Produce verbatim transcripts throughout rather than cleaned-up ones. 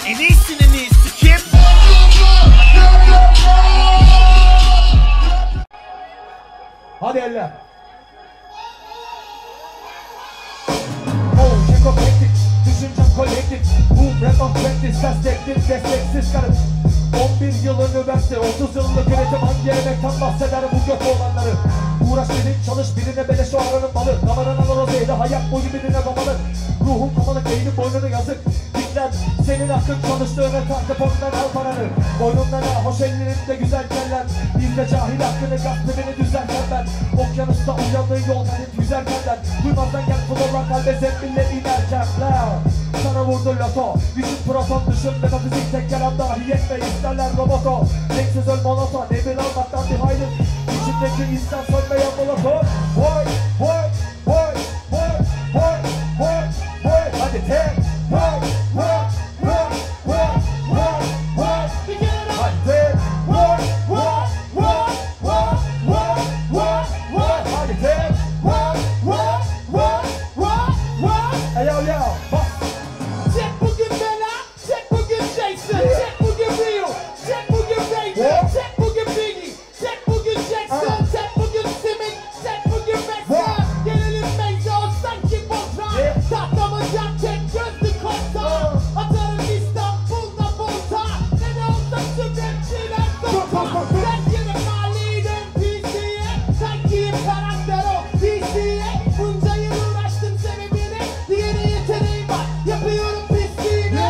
En iyisinin en iyisi kim? Hadi eller. Oh, Jacob hektik, düşüncem kolektif. Bu rap of practice, desteklim, desteksiz karım. on bir yıl üniversite, otuz yıllık üretim. Hangi emekten bahseder bu göt olanları? Uğraş dedin, çalış birine beleş o aranın balı. Damarın alır o zeyli, hayat boyu birine babalı. Ruhum kapalı, beynin boynunu yazık. Dikler, senin hakkın çalıştığını tartıp ondan al paranı. Boynumdan al, hoş ellerinde güzel keller. Bizde cahil hakkını gaspedini düzenler ben. Okyanusta uyandığın yol kanıt yüzerken ben. Duymazdan gel futbollar kalbe zembille inerken la. Sana vurdu loto, vücut proton dışın metafizik tek kelam dahi yetme isterler roboto. Renksiz öl monoton, emir almaktan bir hayrın. İçindeki insan sönmeyen moloto. Boy, boy, boy, boy, boy, boy, boy. Hadi tek, boy, boy, boy, boy, boy, boy. Hadi tek, boy, boy, boy, boy, boy, boy, boy. Hadi tek, boy, boy, boy, boy, boy. Hey yo yo, bak. Çek bugün Bella, çek bugün Jason, çek bugün Rio, çek bugün Raven, çek bugün Biggie, çek bugün Jackson, çek bugün Simic, çek bugün Mesa. Gelelim Meyza o sanki Voltran, tahtamızdan çek gözlü korsan. Atarım İstanbul'da volta, ne de olsa şu rapçiler doktor. Ben yine mahalleydim P C'ye, sankiyim karakter o P C'ye. Bunca yıl uğraştım sebebine, diğeri yeteneğim var, yapıyorum pisliğini.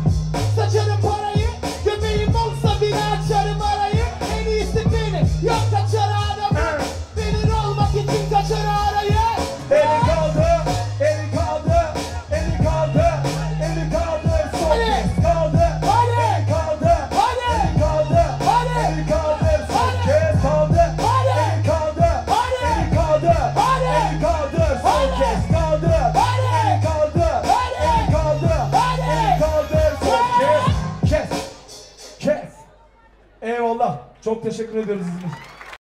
Saçarım parayı, göbeğim olsa bile açarım arayı. En iyisi benim, yok kaçar adamı. Benim olmak için kaçar arayı. Eli kaldı, eli kaldı, eli kaldı, eli kaldı, son kez kaldı. Eli kaldı, eli kaldı, eli kaldı, son kez kaldı. Eli kaldı, eli kaldı, eli kaldı, son kez kaldı. Eli kaldı, eli kaldı, eli kaldı, son kez. Kes, kes. Eyvallah. Çok teşekkür ederiz İzmir.